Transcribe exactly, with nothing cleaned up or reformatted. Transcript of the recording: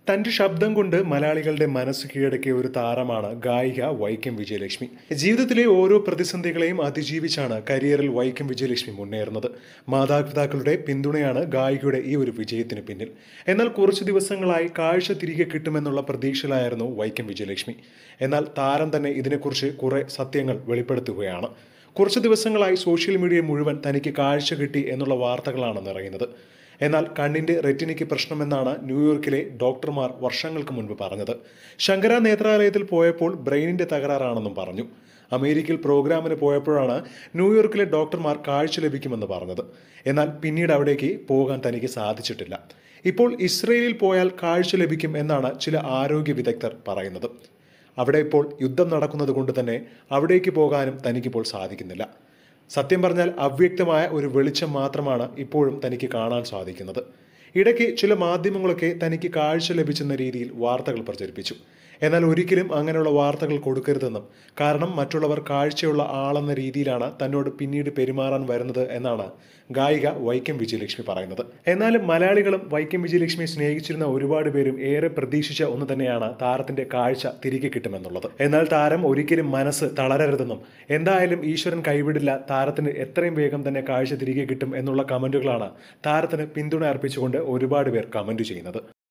തന്റെ ശബ്ദം കൊണ്ട് മലയാളികളുടെ മനസ്സ് കീഴടക്കിയ ഒരു താരമാണ് ഗായിക വൈക്കം വിജയലക്ഷ്മി. ജീവിതത്തിലെ ഓരോ പ്രതിസന്ധികളെയും അതിജീവിച്ചാണ് കരിയറിൽ വൈക്കം വിജയലക്ഷ്മി മുന്നേറുന്നത്. മാതാപിതാക്കളുടെ പിന്തുണയാണ് ഗായികയുടെ ഈ ഒരു വിജയത്തിന് പിന്നിൽ. എന്നാൽ കുറച്ചു ദിവസങ്ങളായി കാഴ്ച തിരികെ കിട്ടുമെന്നുള്ള പ്രതീക്ഷയിലായിരുന്നു വൈക്കം വിജയലക്ഷ്മി. എന്നാൽ താരം തന്നെ ഇതിനെക്കുറിച്ച് കുറെ സത്യങ്ങൾ വെളിപ്പെടുത്തുകയാണ്. കുറച്ചു ദിവസങ്ങളായി സോഷ്യൽ മീഡിയ മുഴുവൻ തനിക്ക് കാഴ്ച കിട്ടി എന്നുള്ള വാർത്തകളാണ് നിറയുന്നത്. എന്നാൽ കണ്ണിന്റെ റെറ്റിനയ്ക്ക് പ്രശ്നമെന്നാണ് ന്യൂയോർക്കിലെ ഡോക്ടർമാർ വർഷങ്ങൾക്ക് മുൻപ് പറഞ്ഞത്. ശങ്കര നേത്രാലയത്തിൽ പോയപ്പോൾ ബ്രെയിനിന്റെ തകരാറാണെന്നും പറഞ്ഞു. അമേരിക്കയിൽ പ്രോഗ്രാമിന് പോയപ്പോഴാണ് ന്യൂയോർക്കിലെ ഡോക്ടർമാർ കാഴ്ച ലഭിക്കുമെന്ന് പറഞ്ഞത്. എന്നാൽ പിന്നീട് അവിടേക്ക് പോകാൻ തനിക്ക് സാധിച്ചിട്ടില്ല. ഇപ്പോൾ ഇസ്രയേലിൽ പോയാൽ കാഴ്ച ലഭിക്കും എന്നാണ് ചില ആരോഗ്യ വിദഗ്ധർ പറയുന്നത്. അവിടെ ഇപ്പോൾ യുദ്ധം നടക്കുന്നത് കൊണ്ട് തന്നെ അവിടേക്ക് പോകാനും തനിക്കിപ്പോൾ സാധിക്കുന്നില്ല. സത്യം പറഞ്ഞാൽ അവ്യക്തമായ ഒരു വെളിച്ചം മാത്രമാണ് ഇപ്പോഴും തനിക്ക് കാണാൻ സാധിക്കുന്നത്. ഇടയ്ക്ക് ചില മാധ്യമങ്ങളൊക്കെ തനിക്ക് കാഴ്ച ലഭിച്ചെന്ന രീതിയിൽ വാർത്തകൾ പ്രചരിപ്പിച്ചു. എന്നാൽ ഒരിക്കലും അങ്ങനെയുള്ള വാർത്തകൾ കൊടുക്കരുതെന്നും, കാരണം മറ്റുള്ളവർ കാഴ്ചയുള്ള ആളെന്ന രീതിയിലാണ് തന്നോട് പിന്നീട് പെരുമാറാൻ വരുന്നത് എന്നാണ് ഗായിക വൈക്കം വിജയലക്ഷ്മി പറയുന്നത്. എന്നാലും മലയാളികളും വൈക്കം വിജയലക്ഷ്മിയെ സ്നേഹിച്ചിരുന്ന ഒരുപാട് പേരും ഏറെ പ്രതീക്ഷിച്ച ഒന്ന് തന്നെയാണ് താരത്തിന്റെ കാഴ്ച തിരികെ കിട്ടുമെന്നുള്ളത്. എന്നാൽ താരം ഒരിക്കലും മനസ്സ് തളരരുതെന്നും, എന്തായാലും ഈശ്വരൻ കൈവിടില്ല, താരത്തിന് എത്രയും വേഗം തന്നെ കാഴ്ച തിരികെ കിട്ടും എന്നുള്ള കമന്റുകളാണ് താരത്തിന് പിന്തുണ അർപ്പിച്ചുകൊണ്ട് ഒരുപാട് പേർ കമന്റ് ചെയ്യുന്നത്.